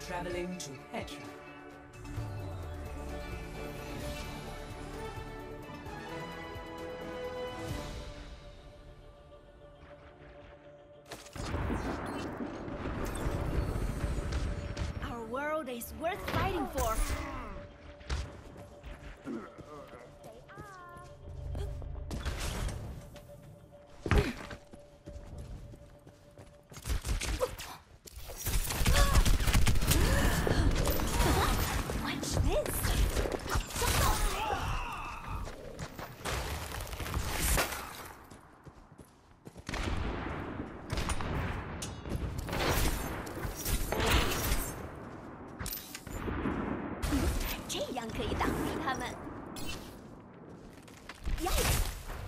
traveling to Petra. Our world is worth fighting for. Watch this.这样可以挡住他们。Yikes!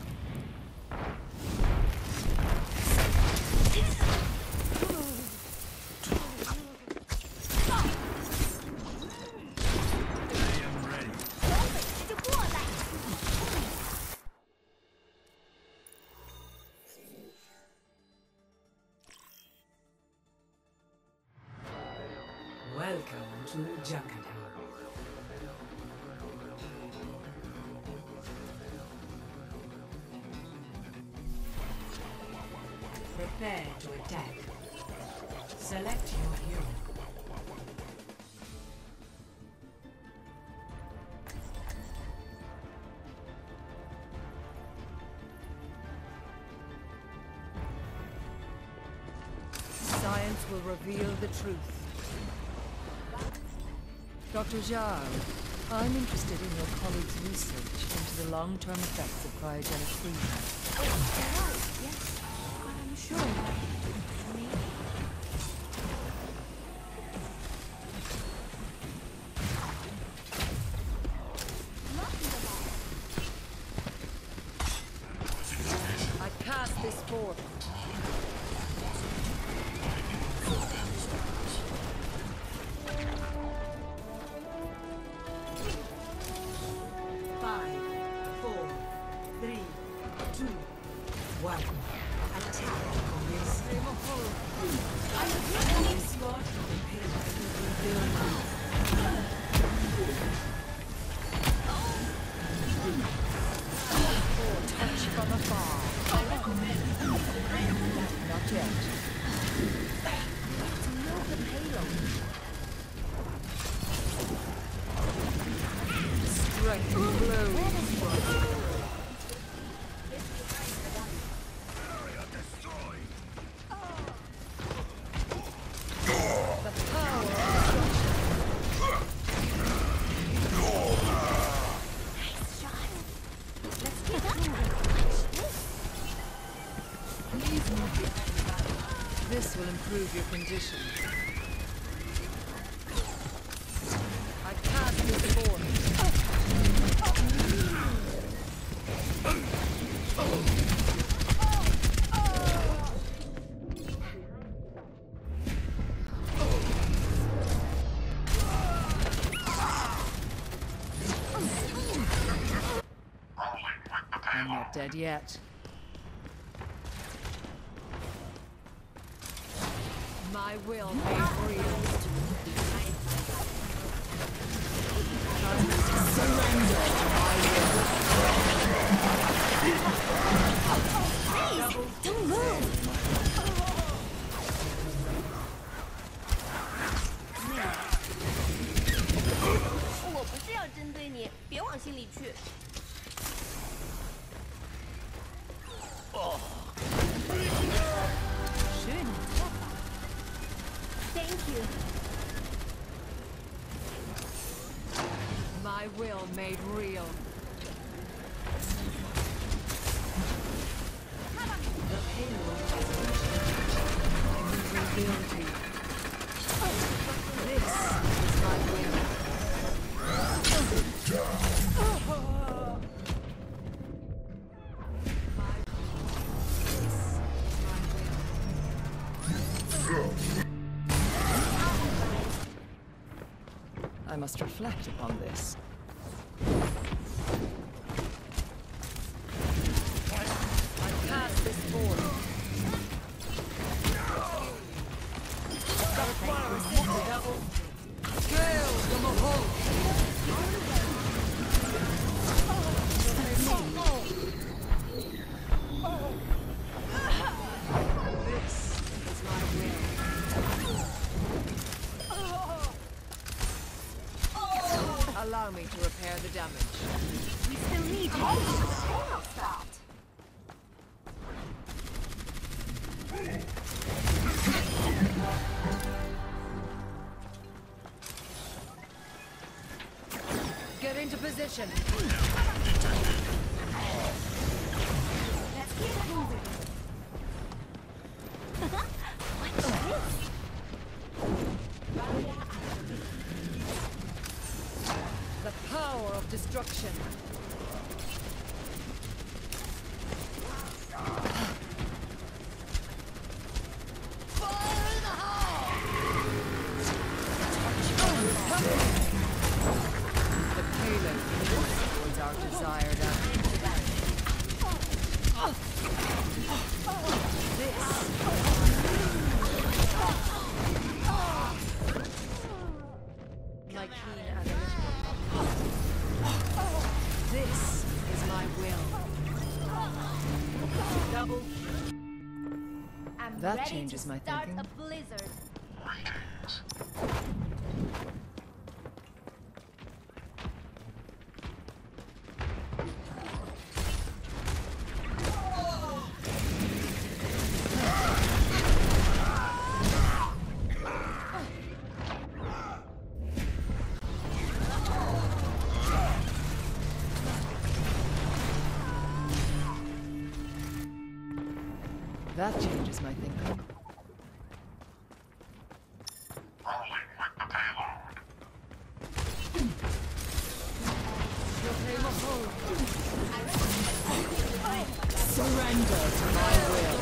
Welcome to Junkentown. Prepare to attack. Select your hero. Science will reveal the truth. Dr. Zhao, I'm interested in your colleague's research into the long-term effects of cryogenic freezing. Yes, I'm sure. I cast this forth. Five, four, three, two, one. Attack commence. Enemy squad prepared to rebuild. Touch from afar. Not yet. Move the payload. Strength blows. The power of Nice shot. Let's get moving. Watch this. Please move. This will improve your condition. I cast this forth. I'm not dead yet. My will made real. Surrender to my Please, don't move.我不是要针对你，别往心里去。 Schön. Thank you. My will made real. The payload has I will rebuild you. This is my will. I must reflect upon this. I cast this forward. Got a fire. repair the damage. We still need you. Hey, stop. Get into position. Let's keep moving. What's this? The power of destruction. The payload moves towards our desired outcome. My keen analytical. This is my will. Double. I'm That ready changes to my start thinking. a blizzard. That changes my thinking. Surrender to my will.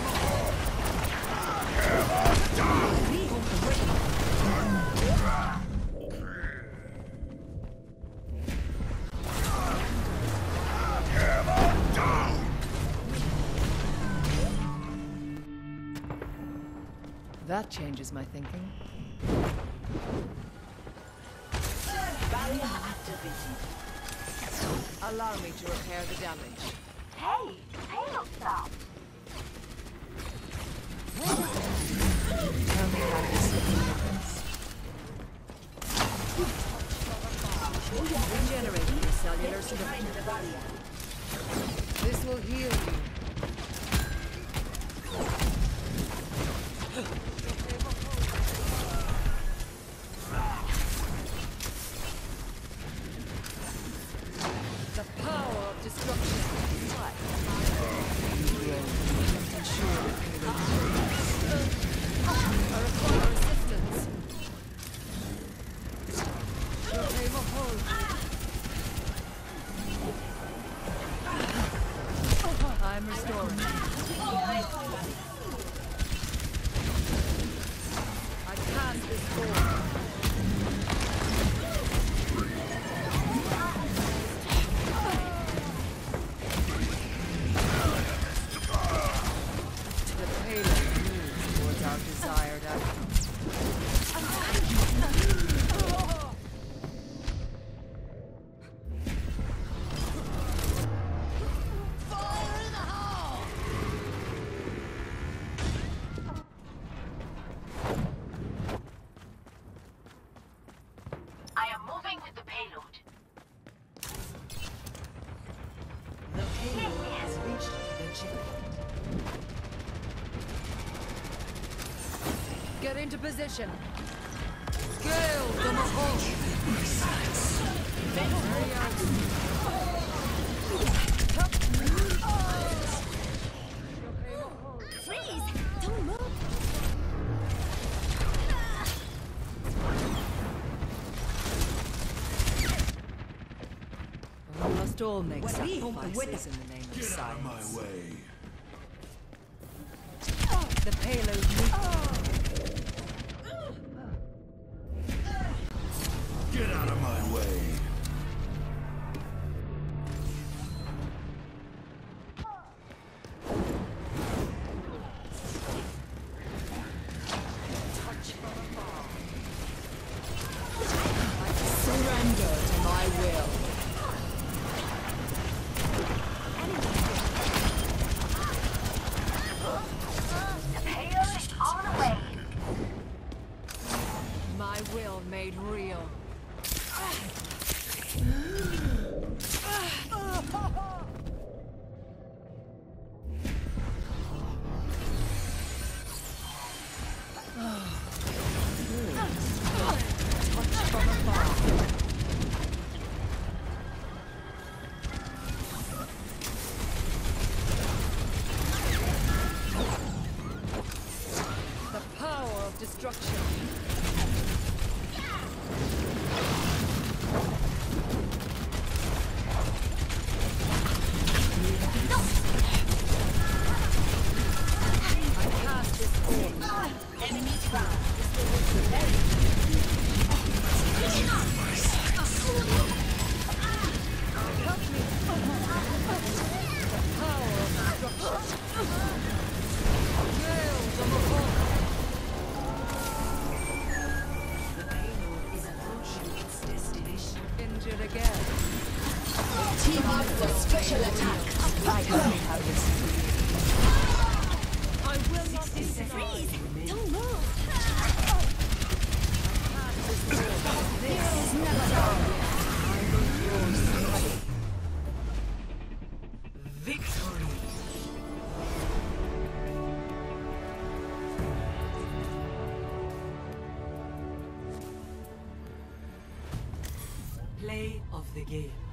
That changes my thinking. Barrier activated. Allow me to repair the damage. Hey, tail stop. Tell me how this difference. Regenerating your cellular structure. This will heal you. The power of destruction. You will ensure I require assistance. Proclaim a hold. I'm restoring. I cast this forward. The payload moves towards our desired outcome. I am moving with the payload. The payload has reached the checkpoint. Get into position. Scale the Mahal. Freeze! Don't move! We must all make What we hope sacrifices in the name of science. My way. The payload moves. Get out of my way. Surrender to my will. The payload is on the way. Freeze! Don't move! Victory. Play of the game.